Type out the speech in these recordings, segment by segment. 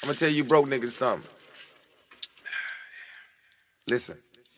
I'ma tell you broke niggas something. Listen.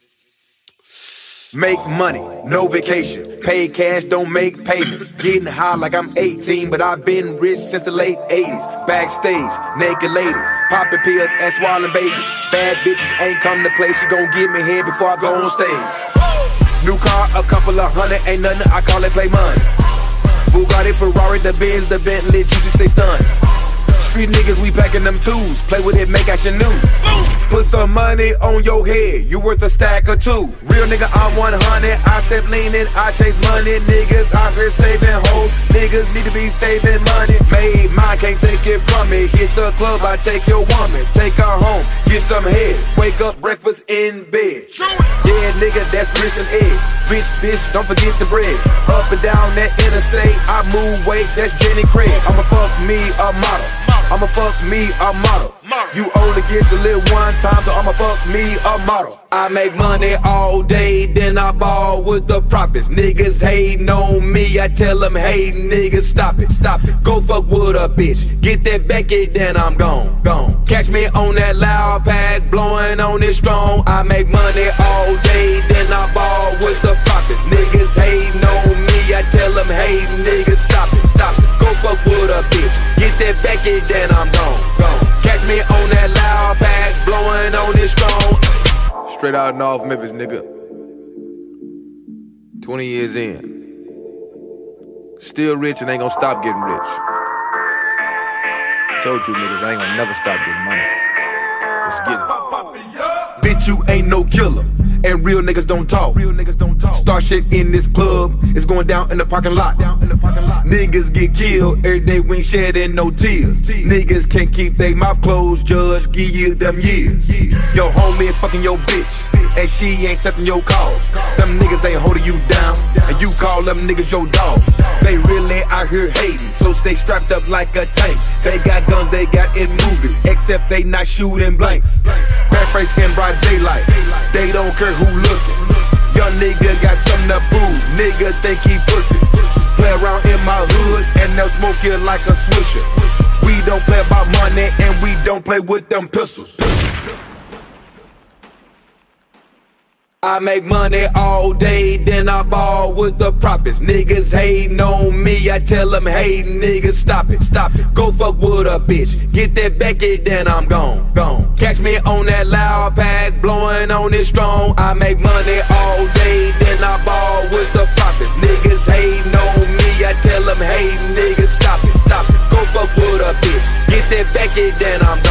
Make money, no vacation. Pay cash, don't make payments. Getting high like I'm 18, but I've been rich since the late 80s. Backstage, naked ladies, popping pills and swallowing babies. Bad bitches ain't come to play, she gon' give me head before I go on stage. New car, a couple of hundred, ain't nothing, I call it play money. Bugatti, Ferrari, the Benz, the Bentley, juicy, stay stunned. Street niggas, we packing them tools. Play with it, make action news. Put some money on your head, you worth a stack or two. Real nigga, I'm 100, I step leaning, I chase money. Niggas out here saving hoes, niggas need to be saving money. Made mine, can't take it from me. Hit the club, I take your woman. Take her home, get some head. Wake up, breakfast in bed. Yeah, nigga, that's grits and eggs. Bitch, don't forget the bread. Up and down that interstate, I move weight, that's Jenny Craig. I'ma fuck me a model. I'ma fuck me a model. You only get to live one time, so I'ma fuck me a model. I make money all day, then I ball with the profits. Niggas hating on me, I tell them, hey niggas, stop it, stop it. Go fuck with a bitch, get that Becky, then I'm gone, gone. Catch me on that loud pack, blowing on it strong. I make money all day, then I ball with the profits. Niggas hating on me, I tell them, hey niggas, stop it, stop it. Go fuck with a bitch, get that Becky, then I'm gone, gone. Catch me on that loud pack, blowing on it strong. Straight out of North Memphis, nigga. 20 years in. Still rich and ain't gonna stop getting rich. Told you niggas, I ain't gonna never stop getting money. Let's get it. Bitch, you ain't no killer. And real niggas don't talk. Start shit in this club, it's going down in the parking lot. Niggas get killed every day, we ain't shedding no tears. Niggas can't keep their mouth closed, judge, give you them years. Yo homie fucking your bitch, and she ain't accepting your call. Them niggas ain't holding you down, and you call them niggas your dog. They really out here hating, so stay strapped up like a tank. They got guns, they got in movies, except they not shooting blanks. Bad face in broad daylight, they don't care who looking. Young nigga got something to prove, nigga think he pussy. Play around in my hood and they'll smoke you like a swisher. We don't play about money and we don't play with them pistols. I make money all day, then I ball with the profits. Niggas hating on me, I tell them, hey niggas, stop it, stop it. Go fuck with a bitch, get that Becky, then I'm gone, gone. Catch me on that loud pack, blowing on it strong. I make money all day, then I ball with the profits. Niggas hating on me, I tell them, hey niggas, stop it, stop it. Go fuck with a bitch, get that Becky, then I'm